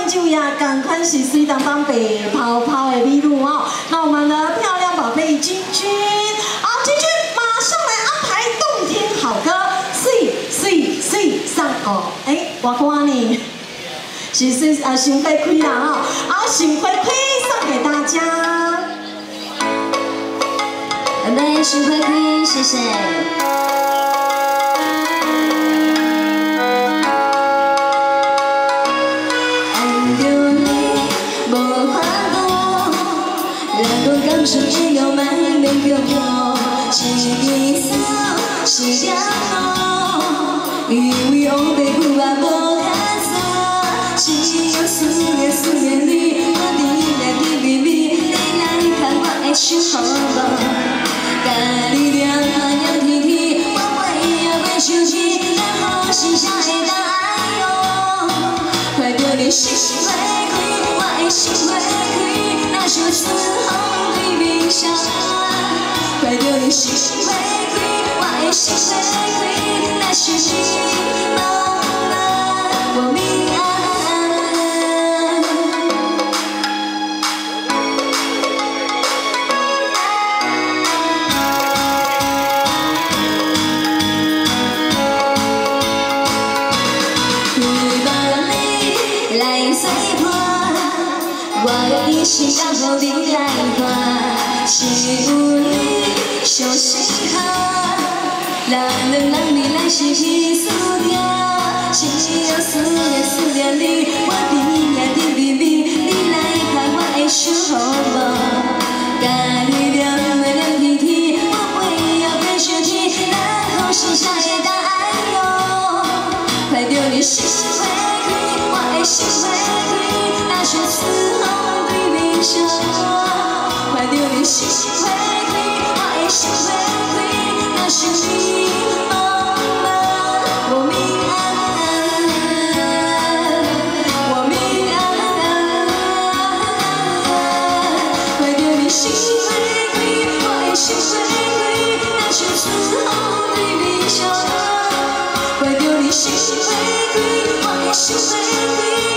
就呀，赶快是水当当白泡泡的美女哦。那我们的漂亮宝贝君君，好，君君马上来安排动听好歌，上哦，哎，我歌呢？是想开开啦哈，好，想开开送给大家。 拜拜，想开开，谢谢。 感受一个慢的漂泊，一支手是条路，因为黑白久也无较早，只有思念你，我甜蜜蜜，你来牵我的手好无？甲你念天，我袂也袂生气，然后是啥会当爱哟？快着你心花开，我的心花开，那就此后。 快着你心花开，我的心花开，那是你梦了我明暗。希望你来作伴，我的一生让你来看。 是有你相适合，咱两人未来是彼此定，只有思念你，我甜蜜蜜，你来牵我的手好无？甲你念天，我袂也袂生气，然后是啥会当爱哟？快着你心花开，我的心花开，那就此后对面相。 快着你心花开，我的心花开，那是你梦了我明暗，我明暗。快着你心花开，我的心花开，那是此后对面相。快着你心花开，我的心花开。